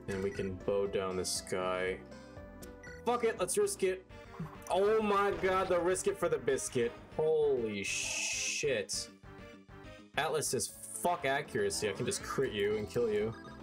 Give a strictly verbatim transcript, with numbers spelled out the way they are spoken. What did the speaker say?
And we can bow down this guy. Fuck it, let's risk it. Oh my god, the risk it for the biscuit. Holy shit. Atlas is fuck accuracy. I can just crit you and kill you.